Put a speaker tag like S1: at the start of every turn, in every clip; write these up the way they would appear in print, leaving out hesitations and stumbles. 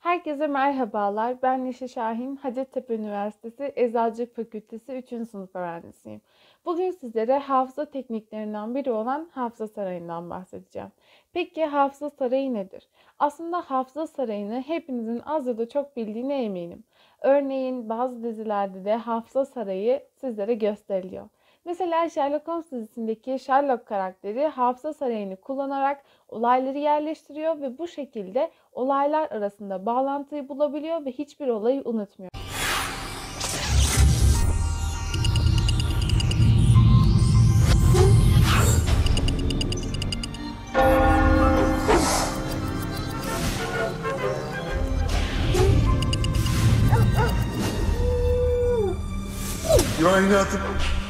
S1: Herkese merhabalar. Ben Neşe Şahin, Hacettepe Üniversitesi Eczacılık Fakültesi 3. sınıf öğrencisiyim. Bugün sizlere hafıza tekniklerinden biri olan hafıza sarayından bahsedeceğim. Peki hafıza sarayı nedir? Aslında hafıza sarayını hepinizin az ya da çok bildiğine eminim. Örneğin bazı dizilerde de hafıza sarayı sizlere gösteriliyor. Mesela Sherlock Holmes dizisindeki Sherlock karakteri hafıza sarayını kullanarak olayları yerleştiriyor ve bu şekilde olaylar arasında bağlantıyı bulabiliyor ve hiçbir olayı unutmuyor.
S2: Güvenliğe atıp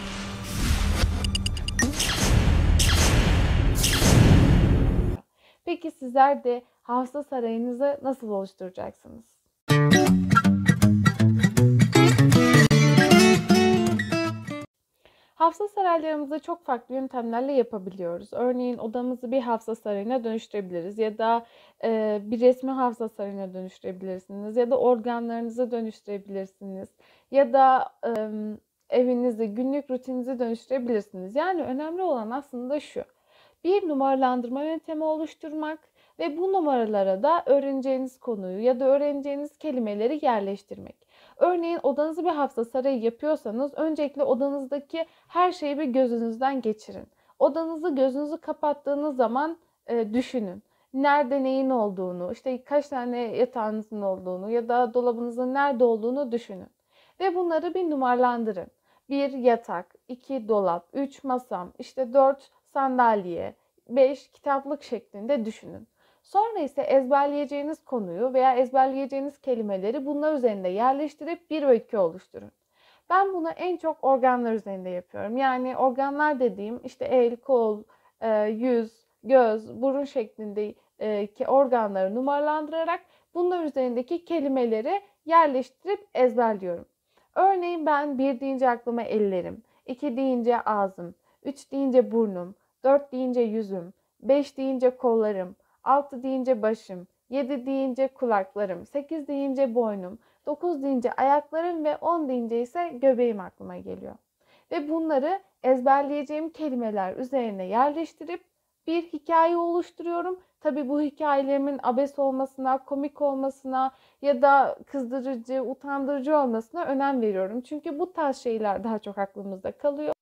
S1: Peki sizler de hafıza sarayınızı nasıl oluşturacaksınız? Hafıza saraylarımızı çok farklı yöntemlerle yapabiliyoruz. Örneğin odamızı bir hafıza sarayına dönüştürebiliriz ya da bir resmi hafıza sarayına dönüştürebilirsiniz ya da organlarınızı dönüştürebilirsiniz ya da evinizi, günlük rutininizi dönüştürebilirsiniz. Yani önemli olan aslında şu: bir numaralandırma yöntemi oluşturmak ve bu numaralara da öğreneceğiniz konuyu ya da öğreneceğiniz kelimeleri yerleştirmek. Örneğin odanızı bir hafıza sarayı yapıyorsanız öncelikle odanızdaki her şeyi bir gözünüzden geçirin. Odanızı gözünüzü kapattığınız zaman düşünün. Nerede neyin olduğunu, işte kaç tane yatağınızın olduğunu ya da dolabınızın nerede olduğunu düşünün. Ve bunları bir numaralandırın. Bir yatak, 2 dolap, 3 masam, işte 4 sandalye, 5 kitaplık şeklinde düşünün. Sonra ise ezberleyeceğiniz konuyu veya ezberleyeceğiniz kelimeleri bunlar üzerinde yerleştirip bir öykü oluşturun. Ben bunu en çok organlar üzerinde yapıyorum. Yani organlar dediğim işte el, kol, yüz, göz, burun şeklindeki organları numaralandırarak bunlar üzerindeki kelimeleri yerleştirip ezberliyorum. Örneğin ben 1 deyince aklıma ellerim, 2 deyince ağzım, 3 deyince burnum, 4 deyince yüzüm, 5 deyince kollarım, 6 deyince başım, 7 deyince kulaklarım, 8 deyince boynum, 9 deyince ayaklarım ve 10 deyince ise göbeğim aklıma geliyor. Ve bunları ezberleyeceğim kelimeler üzerine yerleştirip bir hikaye oluşturuyorum. Tabii bu hikayelerimin abes olmasına, komik olmasına ya da kızdırıcı, utandırıcı olmasına önem veriyorum. Çünkü bu tarz şeyler daha çok aklımızda kalıyor.